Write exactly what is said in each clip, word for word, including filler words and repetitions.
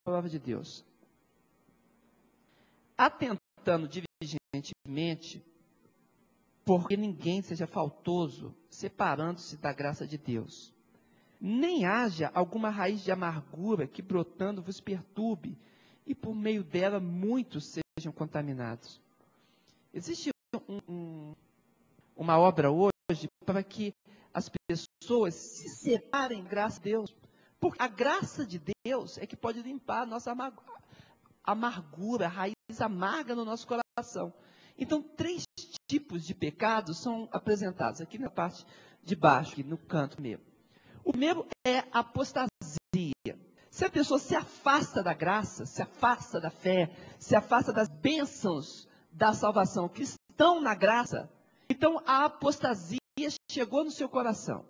palavra de Deus. Atentando diligentemente, porque ninguém seja faltoso, separando-se da graça de Deus. Nem haja alguma raiz de amargura que brotando vos perturbe, e por meio dela muitos sejam contaminados. Existe um, um, uma obra hoje para que as pessoas se separem, graças a Deus. Porque a graça de Deus é que pode limpar a nossa amargura, a raiz amarga no nosso coração. Então, três tipos de pecados são apresentados aqui na parte de baixo, aqui no canto mesmo. O primeiro é a apostasia. Se a pessoa se afasta da graça, se afasta da fé, se afasta das bênçãos da salvação que estão na graça, então a apostasia chegou no seu coração.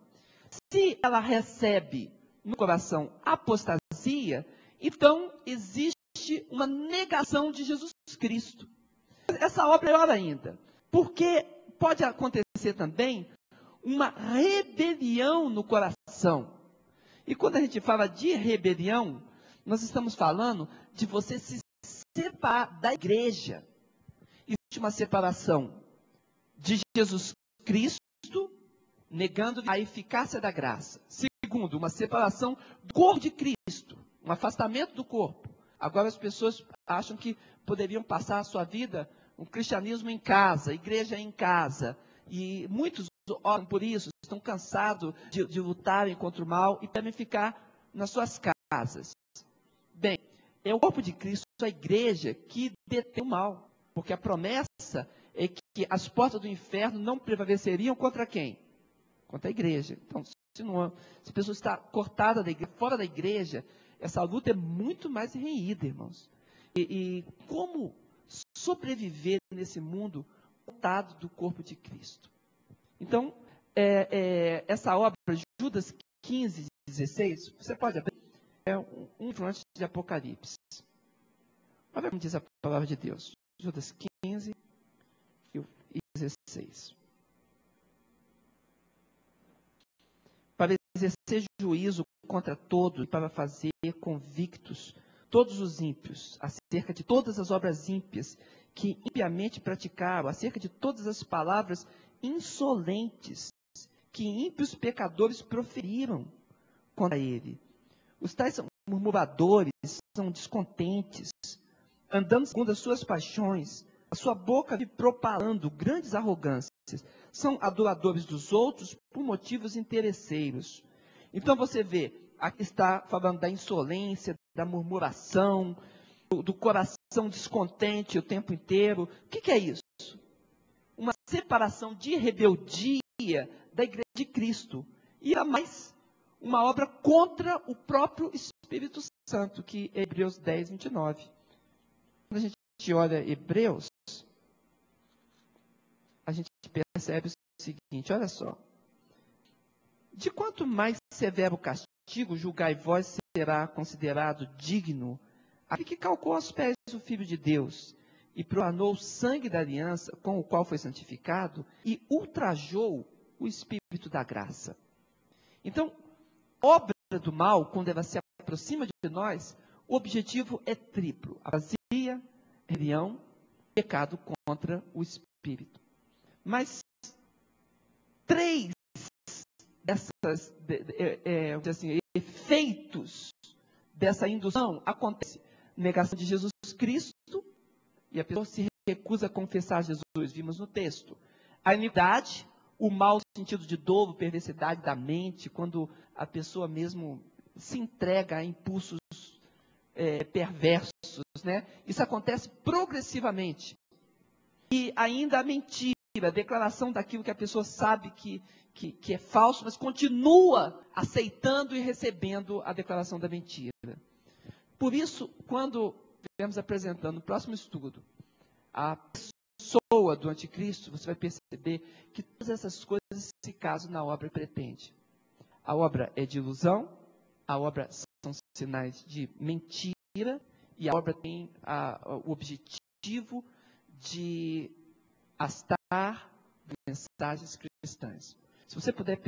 Se ela recebe no coração apostasia, então existe uma negação de Jesus Cristo. Essa obra é pior ainda, porque pode acontecer também uma rebelião no coração. E quando a gente fala de rebelião, nós estamos falando de você se separar da igreja. Existe uma separação de Jesus Cristo, negando a eficácia da graça. Segundo, uma separação do corpo de Cristo, um afastamento do corpo. Agora as pessoas acham que poderiam passar a sua vida, um cristianismo em casa, igreja em casa. E muitos oram por isso, estão cansados de, de lutarem contra o mal e devem ficar nas suas casas. Bem, é o corpo de Cristo, a igreja, que detém o mal. Porque a promessa é que as portas do inferno não prevaleceriam contra quem? Contra a igreja. Então, se, não, se a pessoa está cortada da igreja, fora da igreja, essa luta é muito mais renhida, irmãos. E, e como sobreviver nesse mundo cortado do corpo de Cristo? Então, é, é, essa obra, Judas quinze, dezesseis, você pode abrir, é um, um antes de Apocalipse. Olha como diz a palavra de Deus. Judas quinze e dezesseis. Para exercer juízo contra todos, para fazer convictos todos os ímpios, acerca de todas as obras ímpias que impiamente praticaram, acerca de todas as palavras insolentes que ímpios pecadores proferiram contra ele. Os tais são murmuradores, são descontentes, andando segundo as suas paixões, a sua boca vive propalando grandes arrogâncias, são adoradores dos outros por motivos interesseiros. Então você vê, aqui está falando da insolência, da murmuração, do, do coração descontente o tempo inteiro. O que, que é isso? Uma separação de rebeldia da igreja de Cristo. E a mais, uma obra contra o próprio Espírito Santo, que é Hebreus dez, vinte e nove. Quando a gente olha Hebreus, a gente percebe o seguinte, olha só. De quanto mais severo castigo julgai vós será considerado digno aquele que calcou aos pés o Filho de Deus e profanou o sangue da aliança com o qual foi santificado e ultrajou o Espírito da graça. Então, obra do mal, quando ela se aproxima de nós, o objetivo é triplo: apatia, rebelião, pecado contra o Espírito. Mas três dessas é, é, assim, efeitos dessa indução acontecem: negação de Jesus Cristo, e a pessoa se recusa a confessar Jesus, vimos no texto. A iniquidade, o mal no sentido de dolo, perversidade da mente, quando a pessoa mesmo se entrega a impulsos é, perversos, né? Isso acontece progressivamente. E ainda a mentira, a declaração daquilo que a pessoa sabe que, que, que é falso, mas continua aceitando e recebendo a declaração da mentira. Por isso, quando estivermos apresentando no próximo estudo a pessoa do anticristo, você vai perceber que todas essas coisas se casam na obra que pretende. A obra é de ilusão, a obra são sinais de mentira, e a obra tem a, o objetivo de astar mensagens cristãs. Se você puder